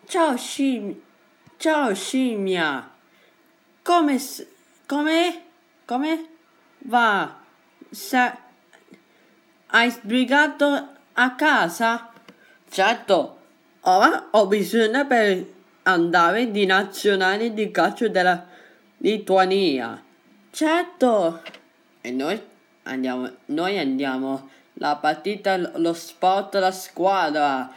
Ciao ciao scimmia. Come va? Hai sbrigato a casa? Certo, ora ho bisogno per andare di nazionale di calcio della Lituania. Certo. E noi andiamo. La partita, lo sport, la squadra.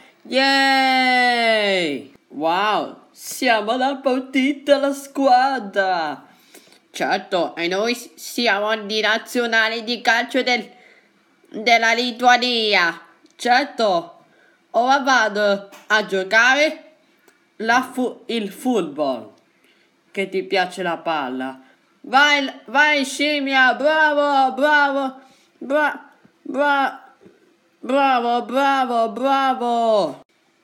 Yay! Wow, siamo la partita, la squadra. Certo, e noi siamo di nazionale di calcio della Lituania. Certo, ora vado a giocare il football. Che ti piace la palla. Vai scimmia, bravo, bravo, bravo, bravo, bravo.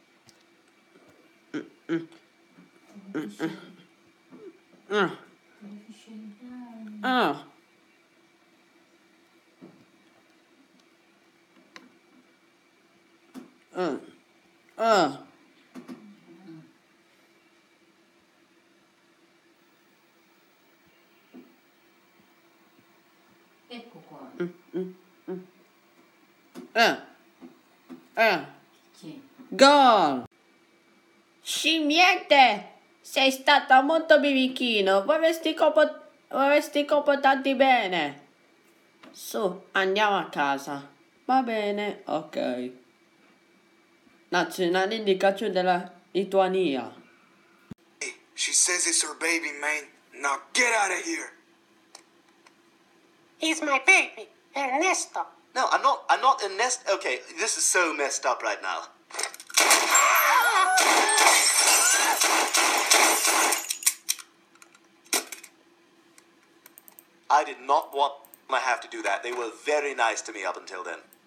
Ah. Ah. Ah. Ecco qua. Sì. Gol! Scimmiette! Sei stata molto birichino, vorresti comportarti bene. Su, andiamo a casa. Va bene, ok. Nazionale di calcio della Lituania. She says it's her baby, man. Now get out of here. He's my baby, Ernesto. No, I'm not Ernesto. Okay, this is so messed up right now. I did not want to have to do that. They were very nice to me up until then.